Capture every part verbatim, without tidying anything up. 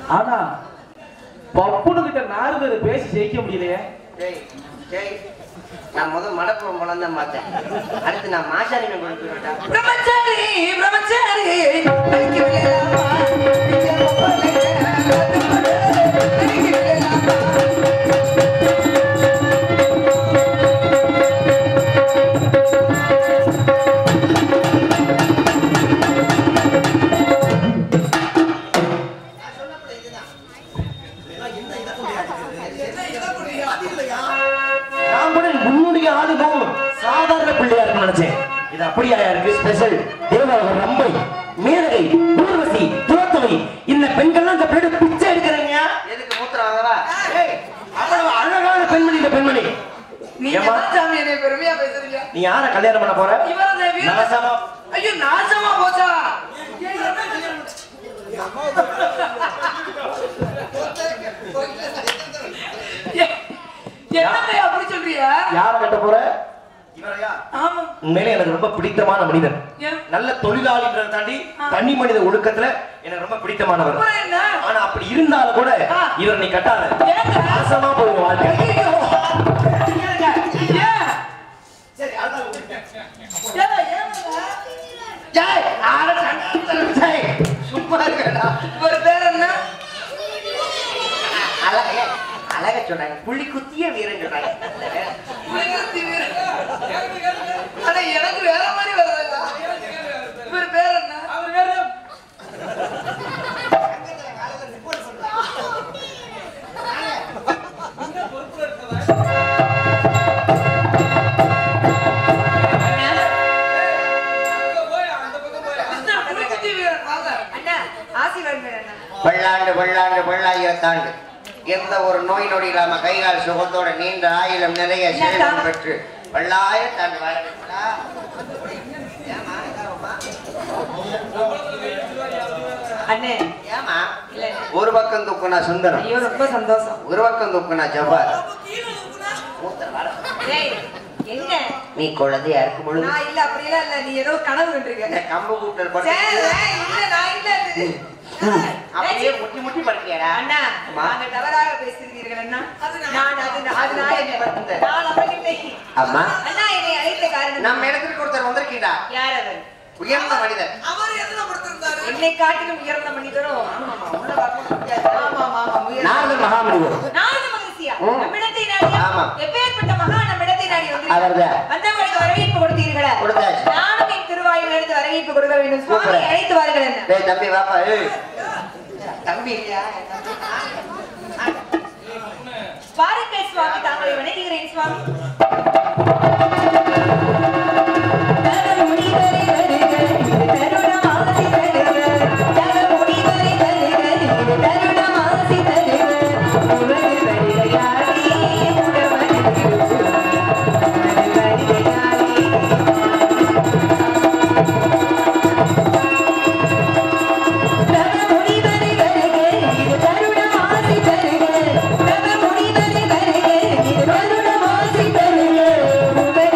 ஆனா பப்புனு கிட்ட நாரதரை பேசி ஜெயிக்க முடியலையே. நான் முதல் மடப்புறம் போலாம் தான் பார்த்தேன். அடுத்து நான் மாசாரி கொடுத்துட்டேன். பிரம்மச்சாரி பிரம்மச்சாரி சாதாரண பிள்ளையா இருக்கு நினைச்சேன். இது அப்படியா இருக்கு? ஸ்பெஷல் தேவரவர், ரம்பை, மேனகை, ஊர்வசி, துரோத்தமை, இந்த பெண்கள்லாம் இந்த பிள்ளை பிச்சை எடுக்கிறீங்க. எதுக்கு மூத்திரம் வாங்கவா? அவ்வளவு அழகான பெண்மணி இந்த பெண்மணி. நீ சாமி என்னை பெருமையா பேசுறீங்க. நீ யார கல்யாணம் பண்ண போற? நாசமா. ஐயோ நாசமா போச்சா? என்னங்க அப்படி சொல்றியா? யார கட்ட போற? ஆமா. உண்மையிலே எனக்கு ரொம்ப பிடித்தமான மனிதன். நல்ல தொழிலாளின்றதை தாண்டி தனி மனித ஒழுக்கத்துல எனக்கு ரொம்ப பிடித்தமானவர். ஆனா அப்படி இருந்தாலும் கூட இவர் நீ கட்டாத நாசமா போகும் வாழ்க்கை. சும்மா இருக்கா? ஒரு பேர் என்ன? அழக அழக சொன்னாங்க. புள்ளி குத்திய வீரன் சொன்னாங்க. ஆனா எனக்கு வேற மாதிரி வருது. இவர் பேர் என்ன? அவர் பேர் பல்லாண்டு பல்லாண்டு பல்லாயிரத்தாண்டு எந்த ஒரு நோய் நொடி இல்லாம கைகால் சுகத்தோட நீண்ட ஆயிரம் நிறைய செல்வம் பெற்று பல்லாயிரத்தாண்டு வாழ. அண்ணே ஏமா ஒரு பக்கம் துப்புனா சுந்தரம், ஐயோ ரொம்ப சந்தோஷம். ஒரு பக்கம் துப்புனா ஜவ்வார். என்ன நீ குழந்தையா இருக்கும் பொழுது நான் இல்ல அப்படியெல்லாம் இல்ல. நீ ஏதோ கனவு கண்டிருக்க. கம்பு கூட்டல் அப்படியே முட்டி முட்டி படுத்தியாடா? அண்ணா நாங்க தவறாக பேசுகிறீர்கள் அண்ணா. நான் அது அது நான் என்ன நான் அவர்கிட்ட அம்மா அண்ணா என்னை அழைத்த காரணம் நம்ம இடத்துக்கு ஒருத்தர் வந்திருக்கீடா. யார் அவர்? உயர்ந்த மனிதர். அவர் என்ன கொடுத்திருந்தாரு? என்னை காட்டிலும் உயர்ந்த மனிதரோ? ஆமா உள்ள பார்க்க முடியாது. ஆமா ஆமா நாரத மகாமுனிவர். நாரத மகரிஷியா? நம்மிடத்தை நாடி ஆமா. எப்பேற்பட்ட மகா நம்மிடத்தை நாடி வந்து அவர்தான். வந்தவங்களுக்கு வரவேற்பு கொடுத்தீர்களா? கொடுத்தாச்சு. நானும் என் திருவாயில் எடுத்து வரவேற்பு கொடுக்க வேண்டும். சுவாமி அழைத்து வாருங்கள் என்ன. டேய் தம்பி வாப்பா. ஏய் தம்பி இல்லையா? பாருங்கள் சுவாமி, தாங்களை வணங்குகிறேன் சுவாமி. Thank you.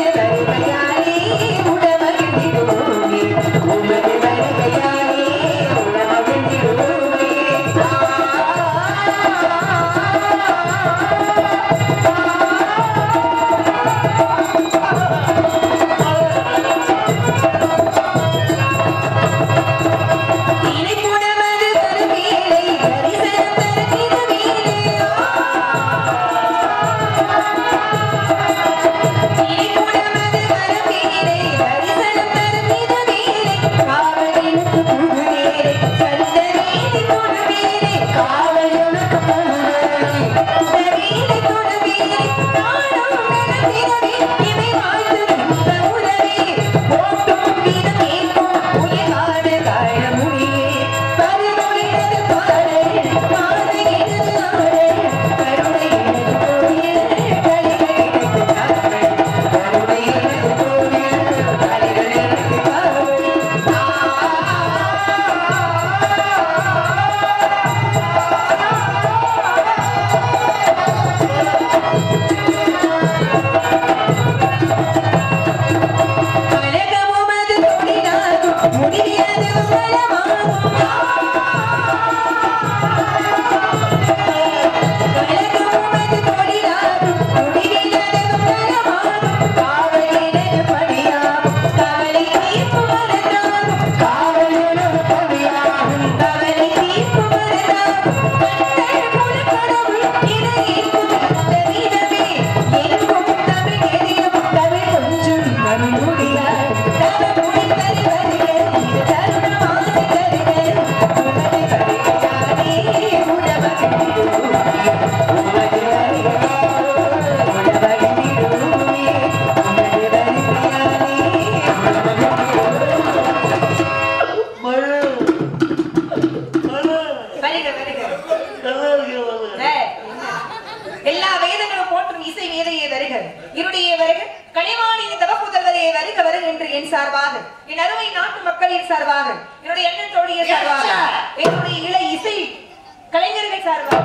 வருக இருடைய வருக கனிவாணியின் தவப்புதல்வரே வருக வருக என்று என் சார்பாக என் அருமை நாட்டு மக்களின் சார்பாக என்னுடைய எண்ணம் தோழிய சார்பாக என்னுடைய இளை இசை கலைஞர்கள் சார்பாக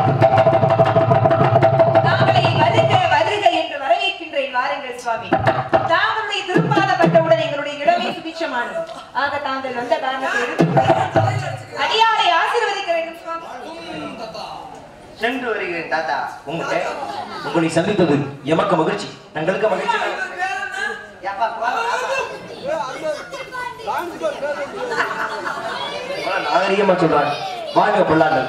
தாங்களை வருக வருக என்று வரவேற்கின்றேன். வாருங்கள் சுவாமி. தாங்களுடைய திருப்பாதப்பட்டவுடன் எங்களுடைய இடமே சுபிட்சமானது. ஆக தாங்கள் வந்த காரணத்தை அடியாரை ஆசீர்வதிக்க வேண்டும் சுவாமி. சென்று வருகிறேன் தாத்தா. உங்களை உங்களை சந்தித்தது எமக்கு மகிழ்ச்சி, தங்களுக்கு மகிழ்ச்சி. நாகரிகமா சொல்றாங்க. வாங்க பொல்லாண்டல்.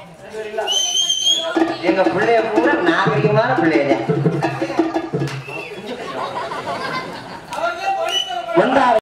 எங்க பிள்ளைய பூரா நாகரிகமான பிள்ளைய வந்தார்.